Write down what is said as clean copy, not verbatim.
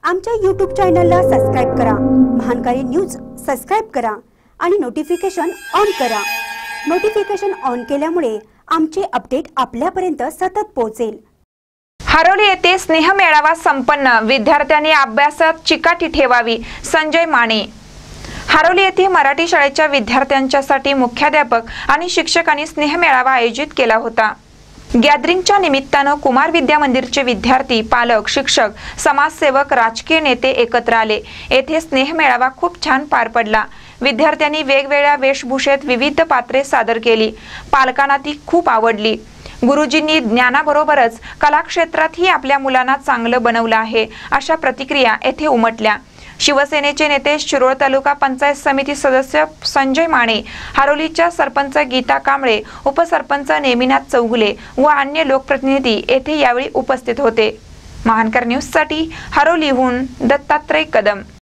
आमच्या YouTube चॅनलला subscribe करा, महानकारी न्यूज सबस्क्राइब करा आणि नोटिफिकेशन ऑन करा। नोटिफिकेशन ऑन केल्यामुळे आमचे अपडेट आपल्यापर्यंत सतत पोहोचेल। हरोली येथे स्नेह मेळावा संपन्न, विद्यार्थ्यांनी अभ्यासात चिकाटी ठेवावी। संजय माने। हरोली येथे मराठी शाळेच्या विद्यार्थ्यांच्यासाठी मुख्याध्यापक आणि शिक्षकांनी स्नेह मेळावा आयोजित केला होता। गॅदरिंगच्या निमित्तानं कुमार विद्या मंदिरचे विद्यार्थी, पालक, शिक्षक, समाजसेवक, राजकीय नेते एकत्र आले। येथे स्नेह मेळावा खूप छान पार पडला। विद्यार्थ्यांनी वेगवेगळ्या वेशभूषेत विविध पात्रे सादर केली। पालकांना ती खूप आवडली। गुरुजींनी ज्ञानाबरोबरच कला क्षेत्रातही आपल्या मुलांना चांगलं बनवलं आहे, अशा प्रतिक्रिया येथे उमटल्या। शिवसेनेचे नेते, शिरोळ तालुका पंचायत समिती सदस्य संजय माने, हरोलीच्या सरपंच गीता कांबळे, उपसरपंच नेमिनाथ चौगुले व अन्य लोकप्रतिनिधी येथे यावेळी उपस्थित होते। महानकर न्यूज साठी हरोलीहून दत्तात्रय कदम।